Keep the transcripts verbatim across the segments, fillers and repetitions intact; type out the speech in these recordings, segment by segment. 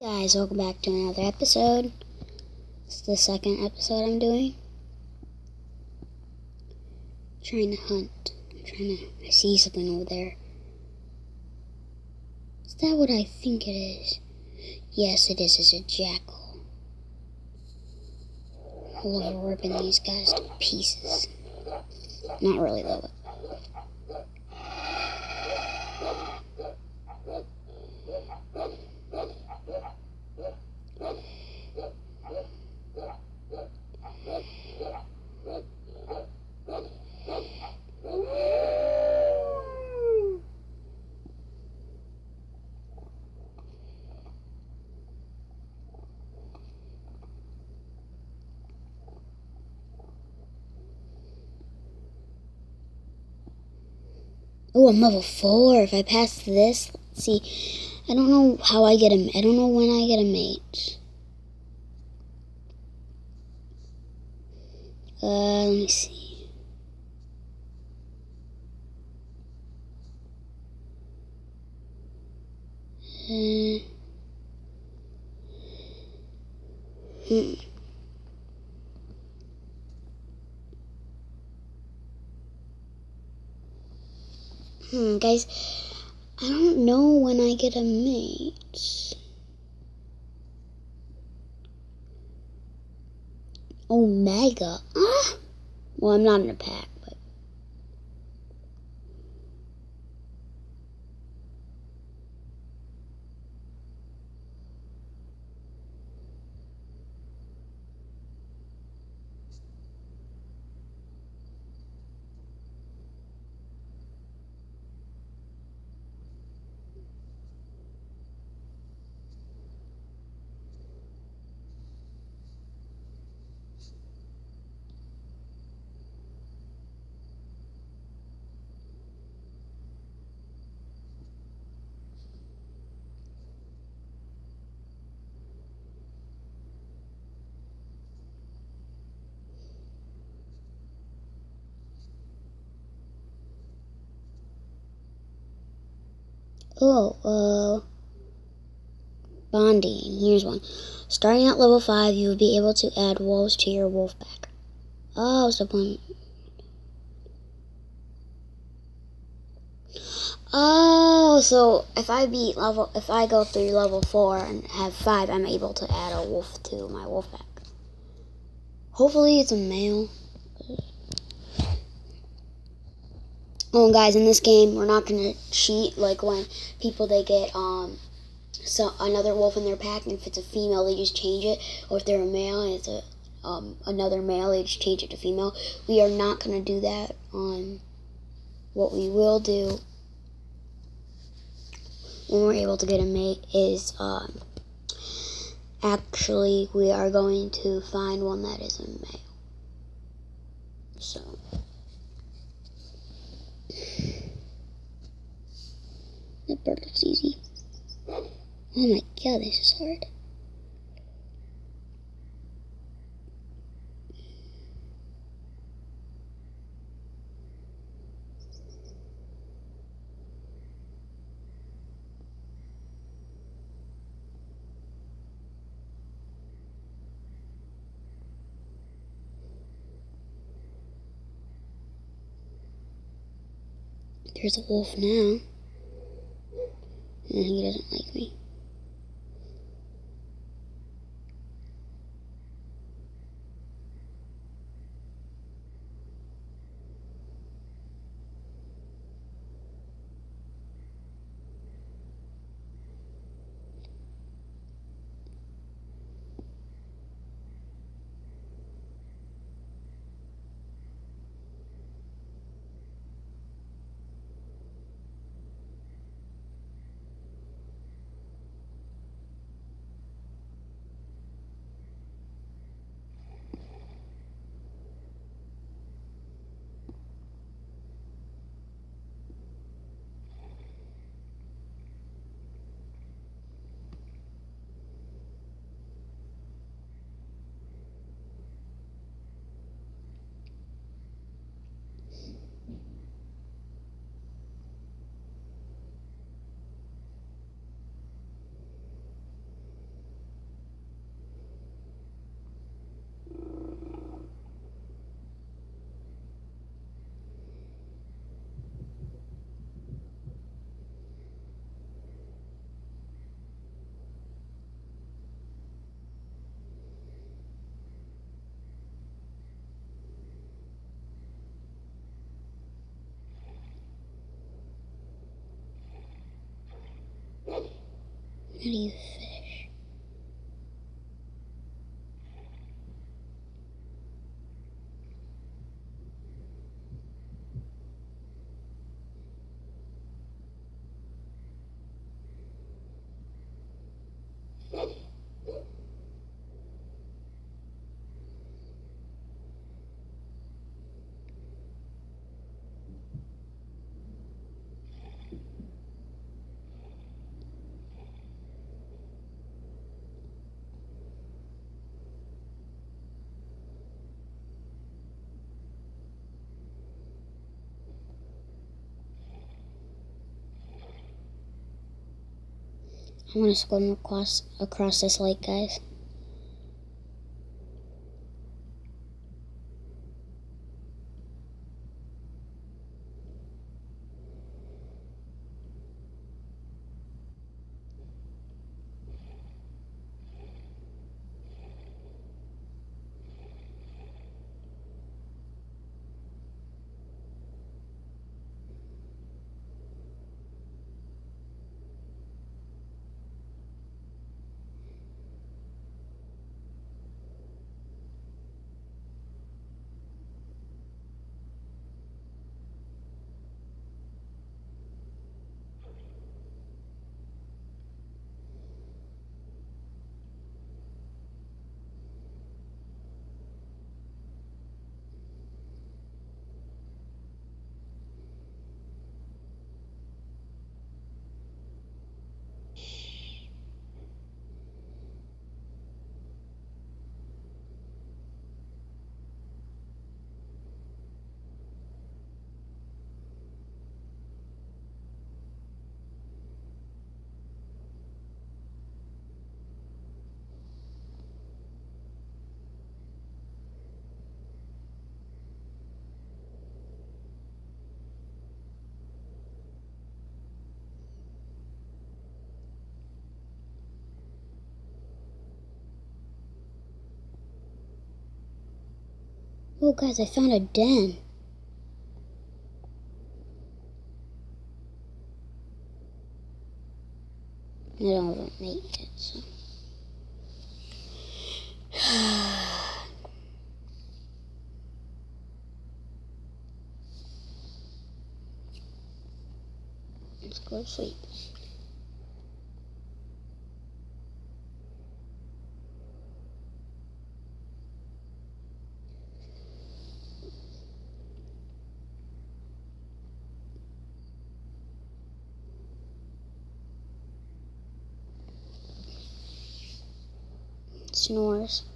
Guys, welcome back to another episode. It's the second episode I'm doing. I'm trying to hunt. I'm trying to. I see something over there. Is that what I think it is? Yes, it is. It's a jackal. I love ripping these guys to pieces. Not really, though. Oh, I'm level four. If I pass this, let's see. I don't know how I get a. I don't know when I get a mate. Uh, let me see. Uh, hmm. Hmm, guys, I don't know when I get a mate. Omega. Ah! Well, I'm not in a pack, but. Oh, uh. Bonding. Here's one. Starting at level five, you will be able to add wolves to your wolf pack. Oh, so one. Oh, so if I beat level, if I go through level four and have five, I'm able to add a wolf to my wolf pack. Hopefully, it's a male. Oh, and guys, in this game, we're not gonna cheat like when people they get um, so another wolf in their pack, and if it's a female, they just change it, or if they're a male and it's a um another male, they just change it to female. We are not gonna do that. On what we will do when we're able to get a mate is um, actually we are going to find one that is a male. So that bird looks easy. Oh my god, this is hard. There's a wolf now. And he doesn't like me. do you fish? I'm gonna swim across across this lake, guys. Oh, guys, I found a den. I don't make it, so. Let's go to sleep. Snores.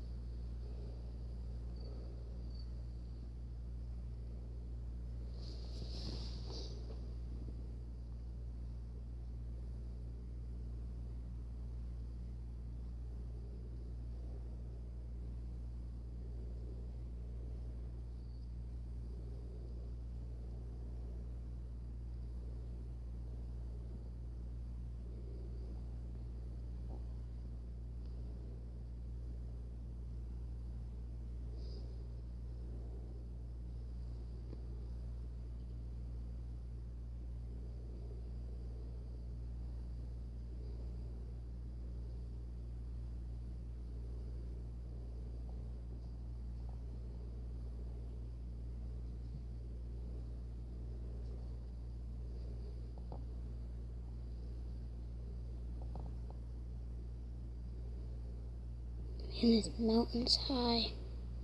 And this mountain's high.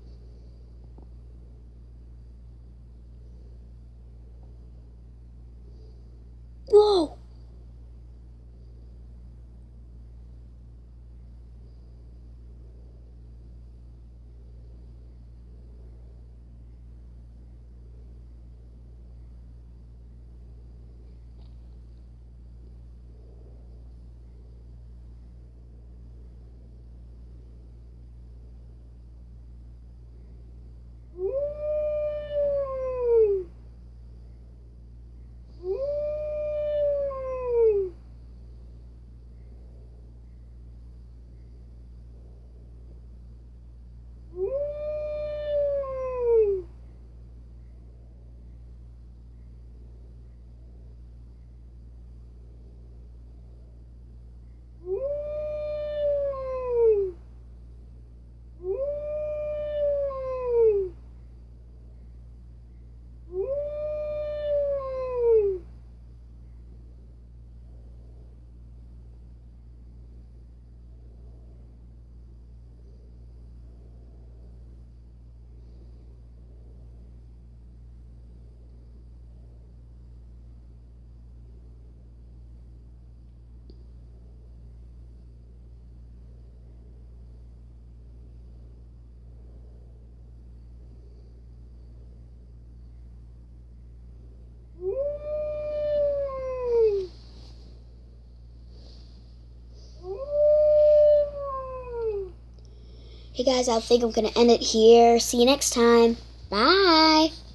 Whoa! Hey guys, I think I'm gonna end it here. See you next time. Bye.